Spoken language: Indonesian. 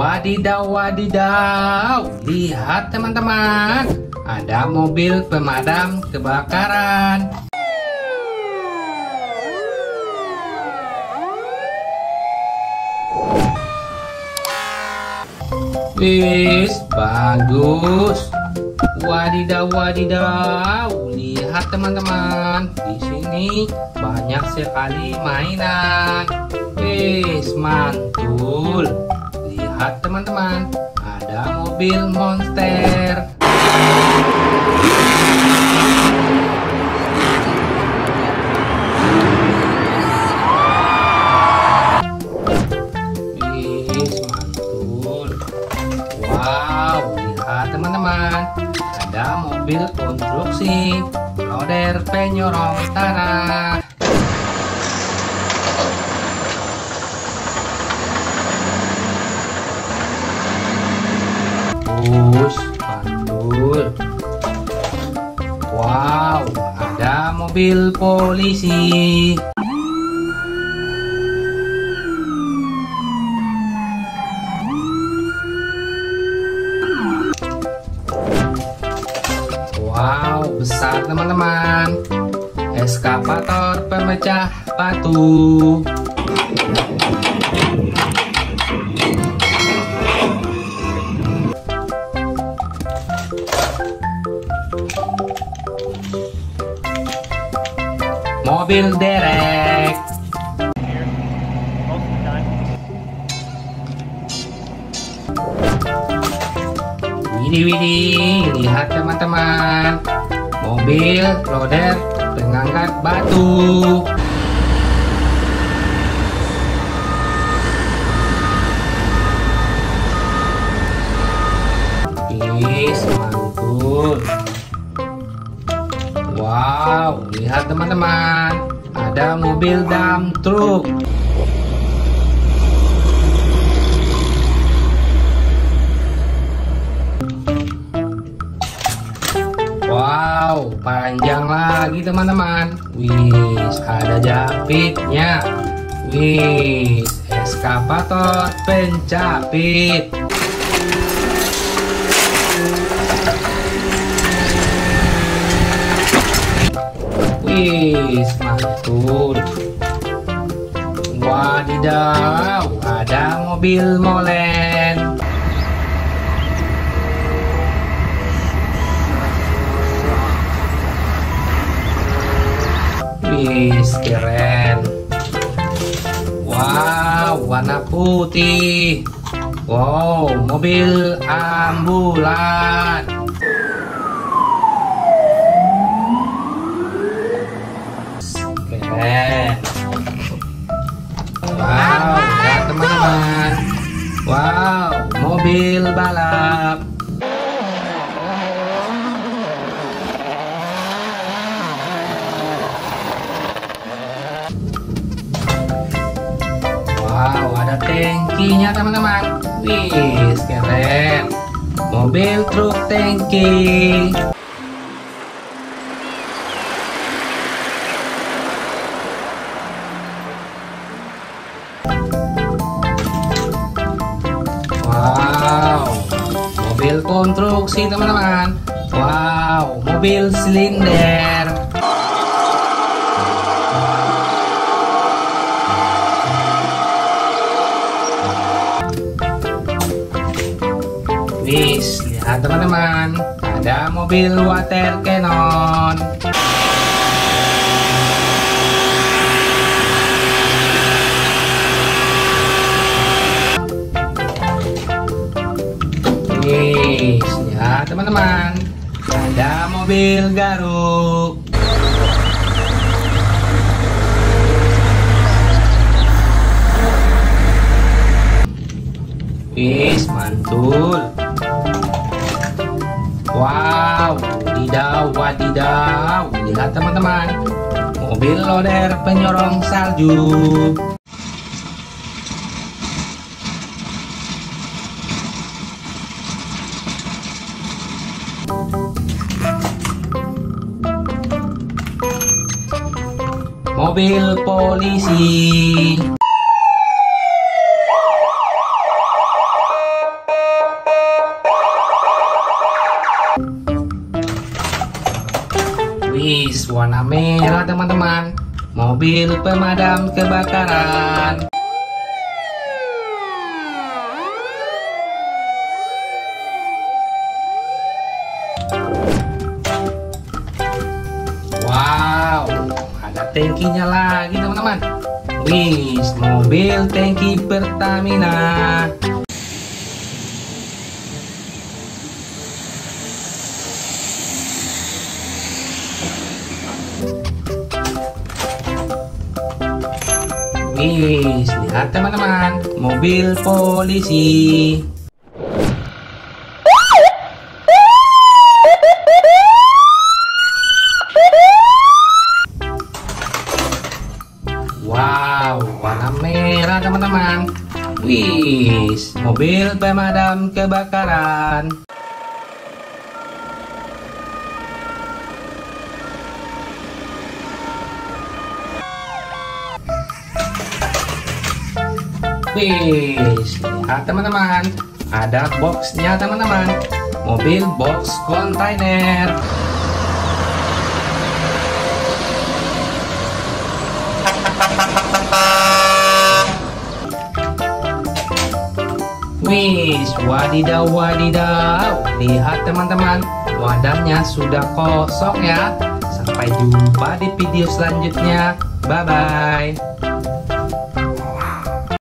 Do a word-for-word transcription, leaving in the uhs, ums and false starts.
Wadidaw, wadidaw, lihat teman-teman, ada mobil pemadam kebakaran. Wis, bagus. Wadidaw, wadidaw, lihat teman-teman, di sini banyak sekali mainan. Wis, mantul. Lihat teman-teman, ada mobil monster. Wis, mantul. Wow, lihat teman-teman, ada mobil konstruksi, loader penyorong tanah. Bus, mantul. Wow, ada mobil polisi. Wow, besar teman-teman. Eskavator pemecah batu. Mobil derek. Widih, widih, lihat teman-teman, mobil loader pengangkat batu. Wis, mantul. Wow, lihat teman-teman, ada mobil dump truck. Wow, panjang lagi teman-teman. Wis, ada japitnya. Wis, eskavator pencapit. Wis, mantul. Wadidaw, ada mobil molen. Wis, keren. Wow, warna putih. Wow, mobil ambulan. Keren. Wow, lihat teman-teman. Wow, mobil balap. Wow, ada tangkinya teman-teman. Wih, keren. Mobil truk tangki. Wow, mobil konstruksi teman-teman. Wow, mobil silinder. Wis, lihat teman-teman, ada mobil water cannon. Wis, lihat teman-teman, ada mobil garuk. Wis, mantul. Wow, wadidaw, wadidaw, lihat teman-teman, mobil loader penyorong salju. Mobil polisi. warna merah teman-teman. Mobil pemadam kebakaran. Wow, ada tangkinya lagi teman-teman. Wih, mobil tangki Pertamina. Wih, lihat teman-teman, mobil polisi. Wow, warna merah teman-teman. Wih, mobil pemadam kebakaran. Wih, lihat teman-teman, ada boxnya teman-teman. Mobil box kontainer. Wih, wadidaw wadidaw. Lihat teman-teman, wadahnya sudah kosong ya. Sampai jumpa di video selanjutnya. Bye bye.